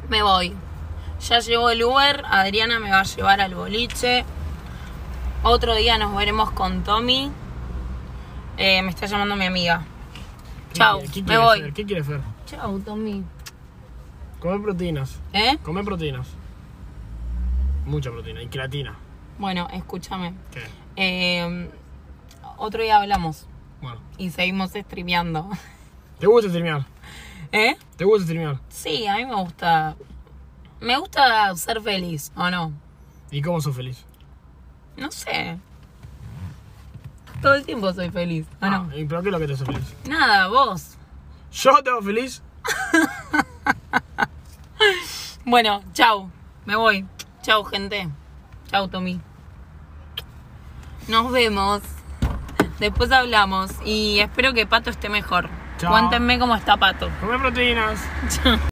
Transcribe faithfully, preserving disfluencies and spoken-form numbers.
Me voy. Ya llegó el Uber, Adriana me va a llevar al boliche. Otro día nos veremos con Tommy. Eh, me está llamando mi amiga. Chau, ¿Qué me voy. Hacer? ¿Qué quieres hacer? Chau, Tommy. Comer proteínas. ¿Eh? Comer proteínas. Mucha proteína y creatina. Bueno, escúchame. ¿Qué? Eh, otro día hablamos Bueno. y seguimos streameando. ¿Te gusta streamear? ¿Eh? ¿Te gusta streamear? Sí, a mí me gusta. Me gusta ser feliz, ¿o no? ¿Y cómo sos feliz? No sé. Todo el tiempo soy feliz, ¿o Ah, no? ¿y pero qué es lo que te hace feliz? Nada, vos. ¿Yo te hago feliz? Bueno, chau. Me voy. Chau, gente. Chau, Tommy. Nos vemos. Después hablamos. Y espero que Pato esté mejor. Chao. Cuéntenme cómo está Pato. Comer proteínas. Chau.